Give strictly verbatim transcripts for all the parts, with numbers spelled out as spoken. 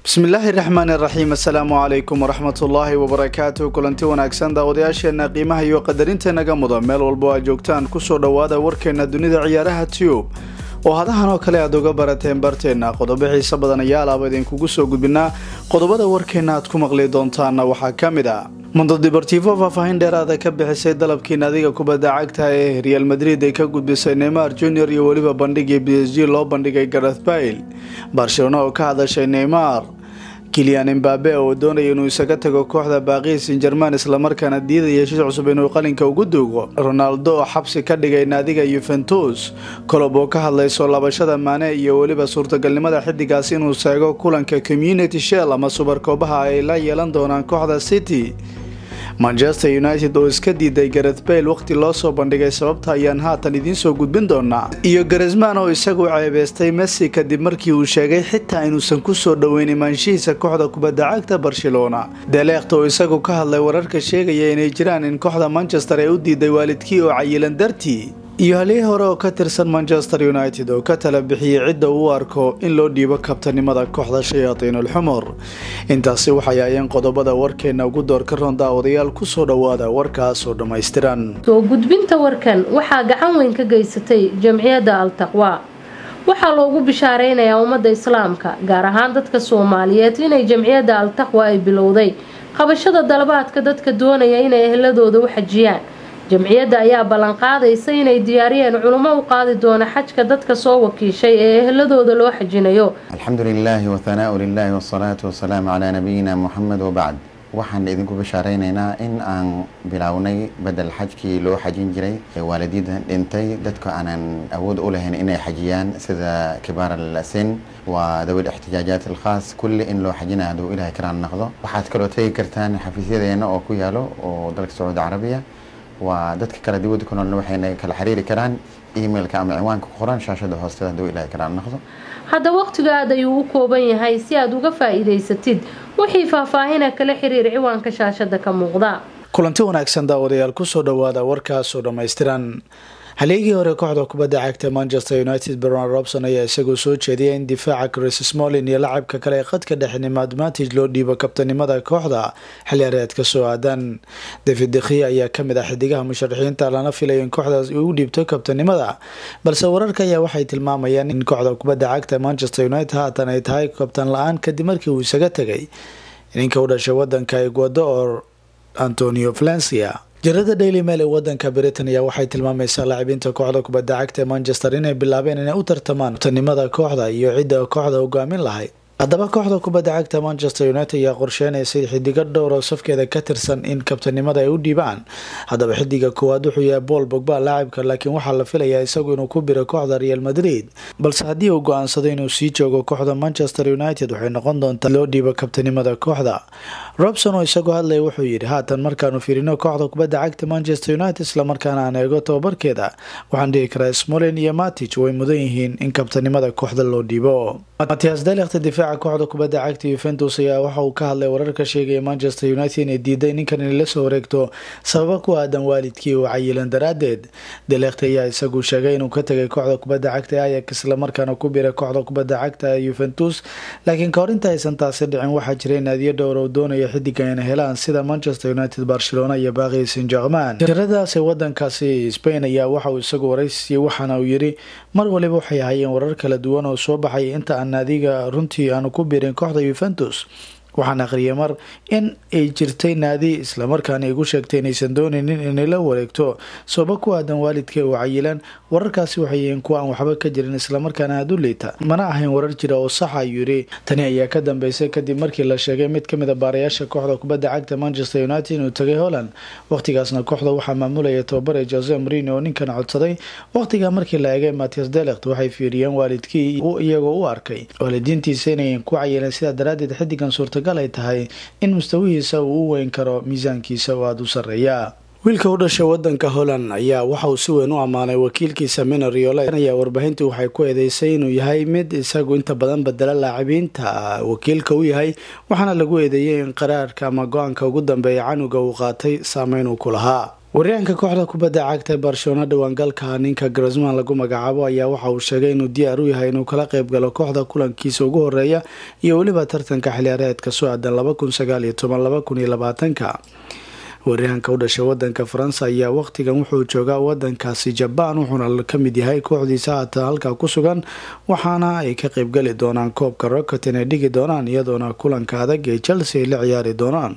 بسم الله الرحمن الرحيم السلام عليكم ورحمة الله وبركاته كلنتي wanaagsan daawadayaasheena qiimaha iyo qadarinta naga mudan meel walba aad joogtaan ku soo dhawaada warkeena dunida ciyaaraha tube oo hadahan oo kale aad uga barateen barteena qodobo xiiso badan ayaa laabadeen kugu soo gudbinaa qodobada warkeena aad ku maqli doontaan waxa kamid ah Mundo Deportivo faahfaahin dheeraad ah ka bixisay dalabkii naadiga kubadda cagta ee Real Madrid ay ka gudbisay Neymar Junior iyo waliba bandhigii P S G loo bandhigay Gareth Bale Barcelona oo ka hadashay Neymar Kylian Mbappe oo doonaya inuu isaga tago kooxda Paris Saint-Germain isla markaana diiday heshiis cusub inuu qalinka ugu duugo Ronaldo oo xabsi ka dhigay naadiga Juventus Klopp oo ka hadlay soo laabashada Mane iyo waliba suurtagalnimada xidigaas inuu seego kulanka Community Shield ama Super Cup-ha ay la yeelan doonaan kooxda City Manchester United oo iska diiday Gareth Bale waqti loo soo bandhigay sababta ayaan haatan idin soo gudbin doonaa iyo Griezmann oo isagu ceebeystay Messi kadib markii uu sheegay xitaa inuusan ku soo dhaweyn imaanshihiisa kooxda kubadda cagta Barcelona De Ligt oo isagu ka hadlay wararka sheegaya inay jiraan in kooxda Manchester ay u diiday waalidkii oo cayilan dartii iyo halii hore oo ka tirsan Manchester United oo ka tala bixiyay cidda uu arko in loo dhiibo kabtanimada kooxda Shayaatiinul Xumur intaasi waxay ayeen qodobada warkeena ugu door ka roon daawadayaal ku soo dhawaada warkaas oo dhameystiran soo gudbinta warkan waxa gacan weyn ka geysatay jamciyadda Al-Taqwa waxa loogu bishaareynaya ummadda Islaamka gaar ahaan dadka Soomaaliyeed inay jamciyadda Al-Taqwa ay bilowday qabashada dalabaadka dadka doonaya inay ehladooda u xajiyaan jamciyadda ayaa balan qaadaysa inay diyaariyeen culimo u qaadi doona xajka dadka soo wakiishay ee ehladooda loo xajinayo alxamdulillaah wa thanaa lillaah wa salaatu wa salaam ala nabiyina Muhammad wa ba'd waxaan idinku bishaareynaa in aan bilownay badal xajkii loo xajin jiray ee waalidiinta dhintay dadka aanan awood u lahayn inay xajiyaan sida kibaar al-sin wa dawil ihtijaajat al-khaas kulli in loo xajinaado ilaahay karaan noqdo waxaad kaloo tagi kartaan xafiisyadeena oo ku yaalo oo dalka Sacuudi Carabiya ودتك كلا ديود كنا نوحينا كلا حريري كران إيميل كام عنوان كقران شاشة هوستة دو إلى كران ناخذه هذا وقت قاعد يوقو بين هاي سياد وقفا إذا يستيد وحي فافاهنا كلا حرير عوان كشاشة كم مغضاء كلنتي wanaagsan daawadayaal ku soo dhawaada warkaas oo dhameystiran Haligi hore kooxda kubadda cagta Manchester United Brendan Robson ayaa isagu soo jeediyay in difaaca Chris Smalling iyo laacibka kale ee qadka dhexnimo advantage loo dhiibo kabtanimada kooxda xilliyeedka soo aadan David De Gea ayaa kamid ah xidigaha musharaxiinta lana filayo in kooxdaas uu dhiibto kabtanimada balse wararka ayaa waxay tilmaamayaan in kooxda kubadda cagta Manchester United haatan ay tahay kabtan la'aan kadib markii uu isaga tagay ninka u dhashay wadanka Ecuador Antonio Valencia Jarada Daily Mail ee wadanka Britania waxay tilmaamaysaa laacibiinta kooxda kubadda cagta Manchester inay bilaabeen inay u tartamaan tanimada kooxda iyo cidda kooxda hogaamin lahayd haddaba kooxda kubadda cagta Manchester United ayaa qorsheynaysa xidiga dhowr oo safkeeda ka tirsan in kabtanimada ay u dhiibaan haddaba xidiga koowaad wuxuu yahay Paul Pogba laacibka laakiin waxa la filayaa isagu inuu ku biro kooxda Real Madrid balse haddii uu go'aansado inuu sii joogo kooxda Manchester United waxay noqon doontaa loo dhiibo kabtanimada kooxda Robson oo isagu hadlay wuxuu yiri haatan markaanu fiirino kooxda kubadda cagta Manchester United isla markaana aan eego tababarkeeda waxaan dhihi karaa Smalling iyo Matic way mudan yihiin in kabtanimada kooxda loo dhiibo Matthias De Ligt difaaca kooxda kubadda cagta Juventus ayaa waxa uu ka hadlay wararka sheegay Manchester United inay diiday ninkan in la soo wareegto sabab ku aadan waalidkii oo cayilan daraadeed De Ligt ayaa isagu sheegay inuu ka tagay kooxda kubadda cagta Ajax isla markaana ku biiray kooxda kubadda cagta Juventus laakiin ka hor inta aysan taasi dhicin waxa jiray naadiyo dhowr oo doonaya xidigan inay helaan sida Manchester United Barcelona iyo Paris Saint-Germain jaradaas wadankaasi Spain ayaa waxa uu isagu wareysiyay waxaana uu yiri mar waliba waxay hayeen warar kala duwan oo soo baxay inta aan naadiga runtii aanu ku biirin kooxda Juventus waxaan aqriyay mar in ay jirtay naadi isla markaana igu sheegtay inaysan doonaynin inay la wareegto sabab ku aadan waalidkii oo cayilan wararkaasi waxay yihiin kuwa aan waxba ka jirin isla markaana aad u leeta mana ahayn warar jira oo sax ah yiri tani ayaa ka dambeysay kadib markii la sheegay mid kamid ah baarayaasha kooxda kubadda cagta Manchester United inuu tagay Holland waqtigaasna kooxda waxa maamulaya tababare Jose Mourinho oo ninkan codsaday waqtiga markii la eegay Matthias De Ligt waxay fiiriyeen waalidkii uu iyagoo u arkay waalidiintiisa inay ku cayilan sida daraadeed xidigan suurta ay tahay in mustawihiisa uu u weyn karo miisaankiisa oo aad u sareeya wiilka u dhashay wadanka Holland ayaa waxa uu si weyn u amaanay wakiilkiisa Mino Raiola ayaa warbaahintu waxay ku eedeysay inuu yahay mid isagu inta badan bedela laacibiinta wakiilka uu yahay waxaana lagu eedeeyay in qaraarka ama go'aanka ugu dambeeya canuga uu qaatay saameyn uu ku lahaa waryaanka kooxda kubadda cagta Barcelona dhawaangalka ninka Griezmann lagu magacaabo ayaa waxa uu sheegay inuu diyaar u yahay inuu kala qayb galo kooxda kulankiisa ugu horeeya iyo waliba tartanka xilciyaareedka soo aadan laba kun sagaal iyo toban laba kun iyo labaatanka. waryaanka u dhashay wadanka Faransa ayaa waqtigan wuxuu joogaa wadankaasi Japan wuxuuna ka mid yahay kooxdiisa hata halka ku sugan waxaana ay ka qayb gali doonaan koobka Rocket inay dhigi doonaan iyadoona kulanka adag ee Chelsea la ciyaari doonaan.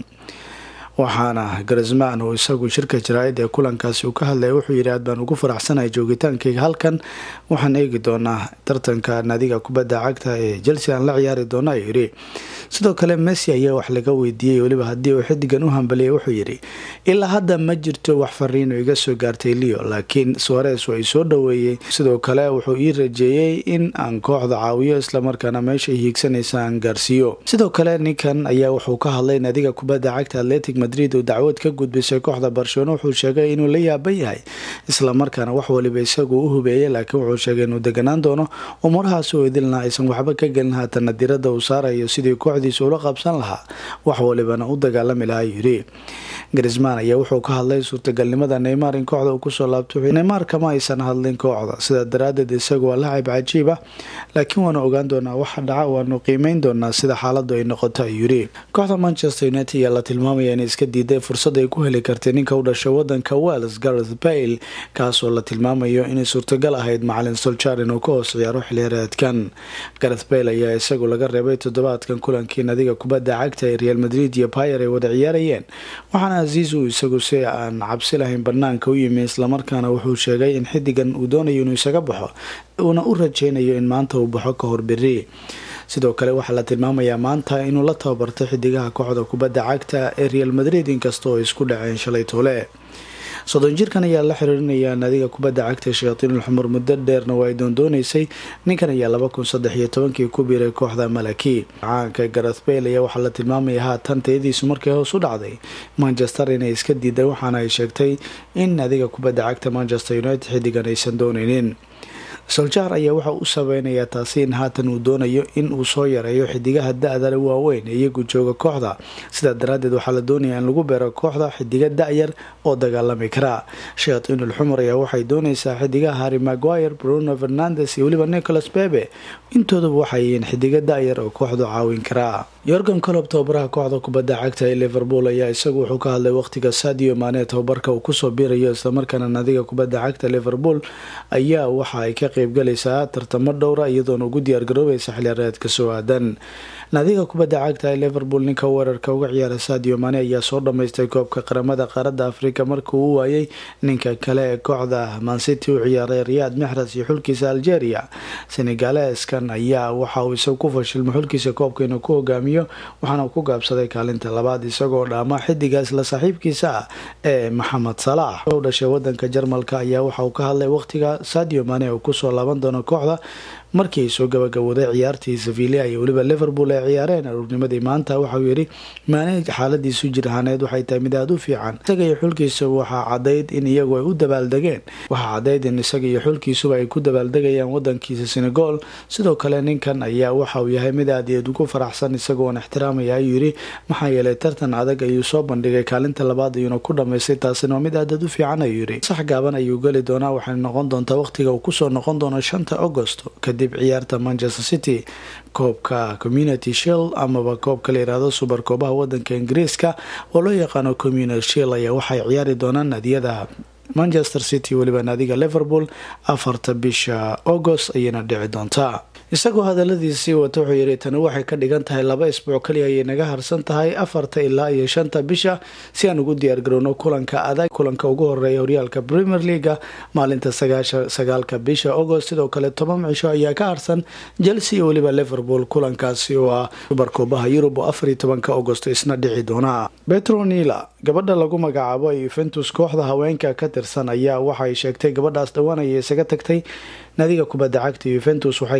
waxaana Griezmann oo isagu shirka jaraa'id ee kulankaasi uu ka hadlay wuxuu yiri aad baan ugu faraxsanahay joogitaankayga halkan waxaan eegi doonaa tartanka naadiga kubadda cagta ee Chelsea aan la ciyaari doonaa yiri. sidoo kale Messi ayaa wax laga weydiiyay waliba hadii uu xidigan u hambaliyay wuxuu yiri ilaa hadda ma jirto wax fariin oo iga soo gaartay Leo laakiin Suarez way soo dhaweeyay. sidoo kale wuxuu ii rajeeyay in aan kooxda caawiyo isla markaana meesha hiigsanaysa aan gaarsiiyo. sidoo kale ninkan ayaa wuxuu ka hadlay naadiga kubadda cagta Athletic Madrid oo dacwad ka gudbisay kooxda Barcelona wuxuu sheegay inuu la yaaban yahay isla markaana wax waliba isagu u hubeeyay laakiin wuxuu sheegay inuu deganaan doono umurahaas oo idilna aysan waxba ka gelin haatan diirada uu saarayo sidii kooxdiisa ula qabsan lahaa wax walibana u dagaalami lahaa yiri. Griezmann ayaa wuxuu ka hadlay suurtagalnimada Neymar in kooxda uu ku soo laabto. Neymar kama aysan hadlin kooxda sida daraadeed isagu waa laacib cajiib ah laakiin waana ogaan doonaa waxa dhaca waana qiimeyn doonaa sida xaaladdu ay noqoto yiri. kooxda Manchester United ayaa la tilmaamaya in iska diiday fursad ay ku heli kartay ninka u dhashay wadanka Wales Gareth Bale kaasoo la tilmaamayo inay suurtagal ahayd macallin Solskjaer inuu ka hoos ciyaaro xilciyaareedkan. Gareth Bale ayaa isagu laga reebay toddobaadkan kulankii naadiga kubadda cagta ee Real Madrid iyo Bayern ay wada ciyaarayeen waxaana Aziz uu isagu si aan cabsi lahayn banaanka u yimid isla markaana wuxuu sheegay in xidigan uu doonayo inuu isaga baxo una u rajeynayo in maanta uu baxo ka hor biri. sidoo kale waxaa la tilmaamayaa maanta inuu la tababartay xidigaha kooxda kubadda cagta ee Real Madrid inkastoo ay isku dhaceen shalay toole. soddon jirkan ayaa la xiriirinaya naadiga kubadda cagta Shayaatiinul Xumur muddo dheerna way doonaysay. ninkan ayaa laba kun saddex iyo toban-kii ku biiray kooxda Malaki. caanka Gareth Bale ayaa waxaa la tilmaamayaa haatan tayadiisu markay hoos u dhacday Manchester inay iska diiday waxaana ay sheegtay in naadiga kubadda cagta Manchester United xidigan aysan doonaynin. Solskjaer ayaa waxa uu sabaynayaa taasi in haatan uu doonayo in uu soo yareeyo xidigaha da'da waaweyn ee iyagu jooga kooxda sida daraadeed waxaa la doonayaa in lagu beero kooxda xidiga da'yar oo dagaalami kara. Shayaatiinul Xumur ayaa waxay doonaysaa xidigaha Harry Maguire, Bruno Fernandes iyo waliba Nicolas Pepe intooduba waxay yihiin xidiga da'yar oo kooxdu caawin kara. Jurgen Klopp tababaraha kooxda kubadda cagta ee Liverpool ayaa isagu wuxuu ka hadlay waqtiga Sadio Mane tababarka uu ku soo biirayo isla markaana naadiga kubadda cagta Liverpool ayaa waxa ay ka qayb galaysaa tartamo dhowra iyadoona ugu diyaar garoobaysa xilciyaareedka soo aadan. naadiga kubadda cagta ee Liverpool ninka weerarka uga ciyaara Sadio Mane ayaa soo dhameystay koobka qaramada qaaradda Afrika markii uu waayay ninka kale ee kooxda Man City u ciyaaray Riyad Mahrez iyo xulkiisa Algeria. Senegaleskan ayaa waxa uu isagu ku fashilmay xulkiisa koobka inuu ku hogaamiyo waxaana uu ku gaabsaday kaalinta labaad isagoo dhaama xidigaas la saaxiibkiisa ah ee Mohamed Salah. oo dhashay wadanka Jarmalka ayaa waxa uu ka hadlay waqtiga Sadio Mane oo ku soo laaban doono kooxda markii soo gabagabowday ciyaartii Sevilla iyo waliba Liverpool ay ciyaareen ururnimadii maanta. waxa uu yiri Mane xaaladiisu jiraaneed waxay tahay mid aad u fiican isaga iyo xulkiisa waxa cadeyd in iyagu ay u dabaaldegeen waxa cadeyd in isaga iyo xulkiisuba ay ku dabaaldegayaan wadankiisa Senegal. sidoo kale ninkan ayaa waxa uu yahay mid aad iyo ugu faraxsan isagoo ixtiraamaya ayuu yiri maxaa yeelay tartan adag ayuu soo bandhigay kaalinta labaad ayuuna ku dhameystay taasina mid aad u fiican ayuu yiri. sax gaaban ayuu gali doonaa waxay noqon doontaa waqtiga uu ku soo noqon doono shanta August kadib ciyaarta Manchester City koobka Community Shield amaba koobka la yiraahdo Super Koobaha wadanka Ingiriiska oo loo yaqaano Community Shield ayaa waxay ciyaari doonaan naadiyada Manchester City waliba naadiga Liverpool afarta bisha August ayayna dhici doontaa. isagoo hadaladiisii wato wuxuu yiri tani waxay ka dhigan tahay laba isbuuc kaliya ay naga harsan tahay afarta ilaa iyo shanta bisha si aan ugu diyaar garowno kulanka adag kulanka ugu horeeya horyaalka Premier League maalinta sagaalka bisha August. sidoo kale toban cisho ayaa ka harsan Chelsea iyo waliba Liverpool kulankaasi oo ah Super Koobaha Yurub afar iyo tobanka August isna dhici doona. Petronila gabadha lagu magacaabo Juventus kooxda haweenka ka tirsan ayaa waxay sheegtay gabadhaas dhawaanaya isaga tagtay naadiga kubadda cagta Juventus waxay ka hadashay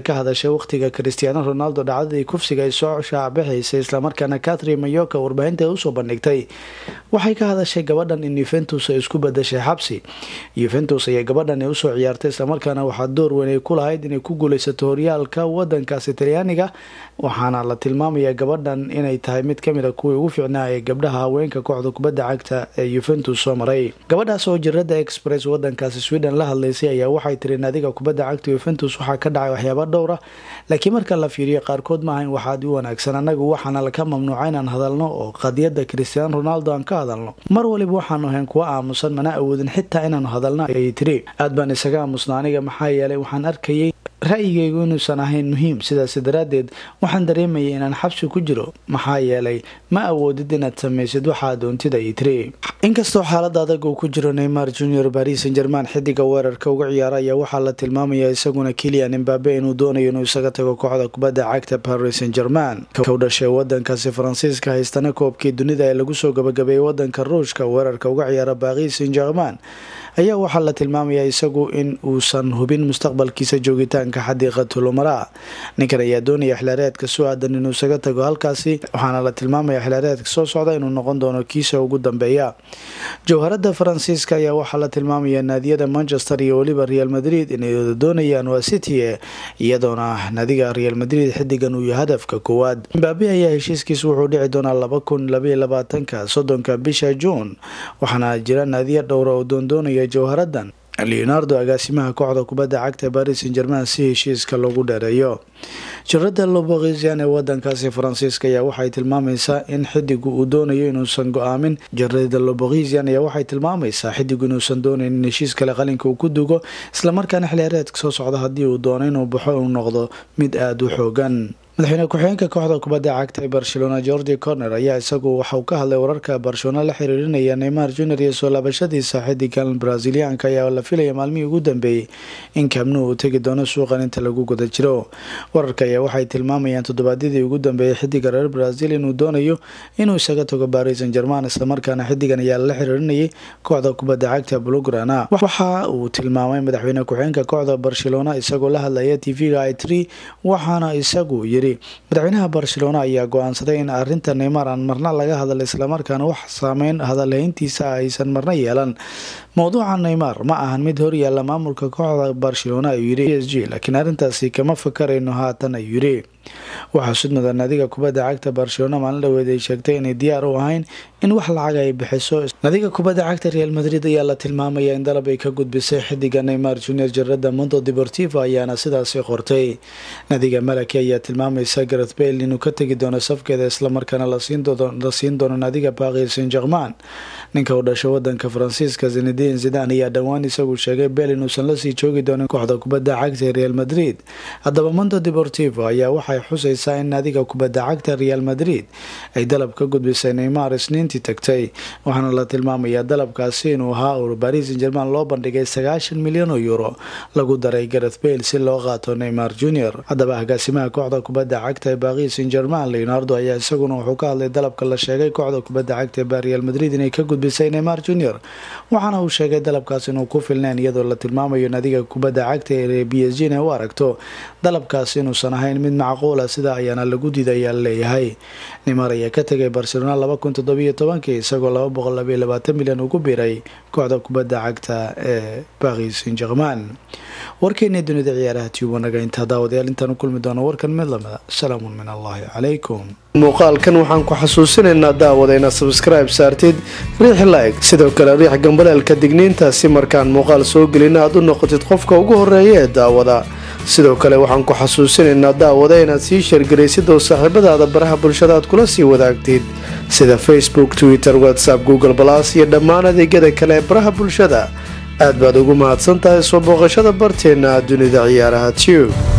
dhashay waqtiga Cristiano Ronaldo dhacdadii kufsiga ay soo shaabaxaysay islamarkaana Catherine Mayoka warbaahinta usoo bandhigtay waxay ka hadashay gabadhan in Juventus ay isku bedeshay xabsi. Juventus ayaa gabadhan usoo ciyaartay islamarkaana waxaa door weyn ay ku lahayd inay ku guuleysato horyaalka wadankaasi Talyaaniga, waxaana la tilmaamayaa gabadhan inay tahay mid kamid ah kuwii ugu fiicnaa ee gabdhaha haweenka kooxda kubadda cagta ee Juventus soo maray. gabadhaas oo jirada Express wadankaasi Sweden la hadlaysay ayaa waxay tiri naadiga kubadda cagta Juventus waxaa ka dhacay waxyaabo dhowr ah, laakiin marka la fiiriyo qaarkood ma ahayn waxaad u wanaagsan. anagu waxaana la ka mamnuucay inaan hadalno oo qadiyada Cristiano Ronaldo aan ka hadalno, mar waliba waxaanu ahayn kuwa aamusan, mana awoodin xitaa inaan hadalno ayay tiri. aad baan isaga aamusnaa aniga maxaa yeelay waxaan arkayay ra'yigaygu inuusan ahayn muhiim, sidaas daraadeed waxaan dareemayay inaan xabsi ku jiro, maxaa yeelay ma awoodid inaad samaysid waxaa doontida ay tiri. inkastoo xaalada adag uu ku jiro Neymar Junior Paris Saint-Germain xidiga weerarka uga ciyaara ayaa waxaa la tilmaamayaa isaguna Kylian Mbappe inuu doonayo inuu isaga tago kooxda kubadda cagta Paris Saint-Germain. ka dhashay wadankaasi Faransiiska haystana koobkii dunida ee lagu soo gabagabeeyay wadanka Ruushka weerarka uga ciyaara Paris Saint-Germain ayaa waxaa la tilmaamayaa isagu in uusan hubin mustaqbalkiisa joogitaanka xadiiqatul umara. ninkan ayaa doonaya xilaareedka soo aadan inuu isaga tago halkaasi, waxaana la tilmaamayaa xilaareedka soo socda inuu noqon doono kiisa ugu dambeeya. jawharada Faransiiska ayaa waxaa la tilmaamayaa naadiyada Manchester iyo waliba Real Madrid inay doonayaan waa City, iyadoona naadiga Real Madrid xidigan uu yahay hadafka koowaad. Mbappe ayaa heshiiskiisa wuxuu dhici doonaa laba kun laba iyo labaatan soddonka bisha June, waxaana jira naadiya dhowr oo doondoonaya jawharadan. Leonardo agaasimaha kooxda kubadda cagta Paris Saint-Germain si heshiiska loogu dheereeyo. jirada Le Parisien ee wadankaasi Faransiiska ayaa waxay tilmaamaysaa in xidigu uu doonayo inuusan go'aamin. jirada Le Parisien ayaa waxay tilmaamaysaa xidigu inuusan doonayn in heshiis kale qalinka uu ku dugo, isla markaana xilaareedka soo socda haddii uu doono inuu baxo uu noqdo mid aad u xoogan. madaxweyne ku-xigeenka kooxda kubadda cagta ee Barcelona Jordi Corner ayaa isagu waxa uu ka hadlay wararka Barcelona la xiriirinaya Neymar Junior iyo soo laabashadiisa xidigan Brazilianka ayaa la filayay maalmihii ugu dambeeyay in Camp Nou uu tagi doono suuqan inta lagu guda jiro. wararka ayaa waxay tilmaamayaan toddobaadyadii ugu dambeeyay xidiga reer Brazil inuu doonayo inuu isaga tago Paris Saint-Germain, isla markaana xidigan ayaa la xiriirinayay kooxda kubadda cagta Blaugrana. waxa uu tilmaamay madaxweyne ku-xigeenka kooxda Barcelona isagoo la hadlaya T V-ga i three, waxaana isagu yiri madaxweynaha Barcelona ayaa go'aansaday in arinta Neymar aan marna laga hadal, isla markaana wax saameyn hadalhayntiisa aysan marna yeelan. mowduuca Neymar ma ahan mid hor yaala maamulka kooxda Barcelona ayuu yiri P S G, laakiin arintaasi kama fakarayno haatan ayuu yiri. waxaa sudmada naadiga kubadda cagta Barcelona maalin dhaweed ay sheegtay inay diyaar u ahayn in wax lacag ay bixiso. naadiga kubadda cagta Real Madrid ayaa la tilmaamaya in dalab ay ka gudbisay xidiga Neymar Junior jirada Mundo Deportivo ayaana sidaasi qortay. naadiga Malaki ayaa tilmaamaysa Gareth Bale inuu ka tagi doono safkeeda, isla markaana la siin doono la siin doono naadiga Paris Saint-Germain. ninka u dhashay wadanka Faransiiska Zinedine Zidane ayaa dhawaan isagu sheegay Bale inuusan la sii joogi doonin kooxda kubadda cagta ee Real Madrid. haddaba Mundo Deportivo ayaa waxay xusaysaa in naadiga kubadda cagta Real Madrid ay dalab ka gudbisay Neymar isniintii tagtay, waxaana la tilmaamayaa dalabkaasi inuu ahaa oo Paris Saint-Germain loo bandhigay sagaashan milyan oo euro lagu daray Gareth Bale si loo qaato Neymar Junior. haddaba agaasimaha kooxda kubadda cagta ee Paris Saint-Germain Leonardo ayaa isaguna wuxuu ka hadlay dalabka la sheegay kooxda kubadda cagta ee Real Madrid inay ka gudbisay Neymar Junior, waxaana uu sheegay dalabkaas inuu ku filneen, iyadoo la tilmaamayo naadiga kubadda cagta ee P S G inay u aragto dalabkaas inuusan ahayn mid macquul ah, sida ayaana lagu diidayaa leeyahay. Neymar ayaa ka tagay Barcelona laba kun toddoba iyo toban isagoo laba boqol laba iyo labaatan milyan ugu biiray kooxda kubadda cagta ee Paris Saint-Germain. warkeena dunida ciyaaraha tube wanaga inta daawadayaal intaan kulmi doono warkan mid lamida. salaamu min Allahi calaykum. muuqaalkan waxaan ku xasuusinaynaa daawadayna subscribe saartid, riix like, sidoo kale riix gambaleelka digniinta si markaan muuqaal soo gelin aad u noqotid qofka ugu horeeya ee daawada. sidoo kale waxaan ku xasuusinaynaa daawada inaad sii sheergaraysid oo saaxiibadaada baraha bulshada aad kula sii wadaagtid sida Facebook, Twitter, WhatsApp, Google Plus iyo dhammaan adeegyada kale ee baraha bulshada. aad baad ugu mahadsan tahay soo booqashada barteena dunida ciyaaraha tube.